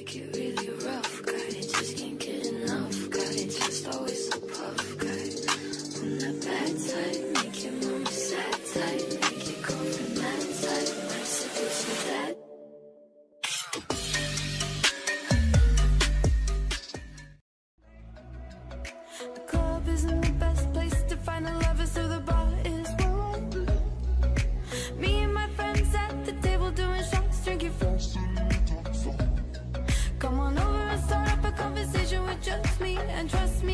make it really rough. Got it, just can't get enough. Got it, just always so puff. Got it, I'm that bad type. Make your mama sad type. Make your girlfriend mad type. Might seduce your dad. The club isn't the best place to find a lover, so the bar is warm. Me and my friends at the table doing shots, drinking fast. Come on over and start up a conversation with just me. And trust me,